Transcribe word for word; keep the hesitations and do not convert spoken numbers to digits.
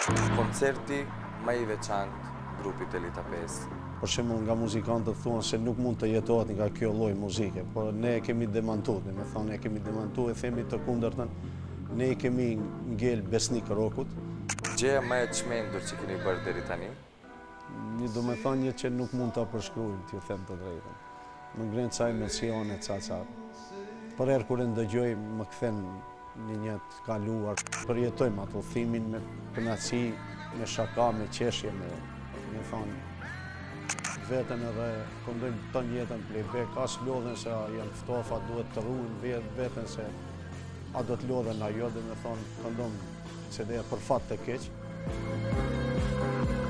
Koncerti më i veçantë grupit Elita pesë. Për shembull, nga muzikantët thuan se nuk mund të jetohet nga kjo lloj muzike, por ne e kemi demantuar, me thonë e kemi demantuar e themi të kundërtën, ne i kemi ngel besnik rokut. Gjëja më e çmendur që keni bërë deri tani? Një do me thënie që nuk mund ta përshkruajmë, t'ju them të drejtën. Më ngren ca emocione, ca ca. Për herë kur e ndëgjoj, më kthen në një të kaluar. Përjetojmë ato thimin me kënaqësi, me shaka, me qeshje, me, me thonë, vetën edhe këndojmë ton jetën playback, as lodhen se janë ftofa, duhet të ruajnë vetën se a do të lodhen ajo, dhe me thonë këndojmë C D-ja për fat të keq.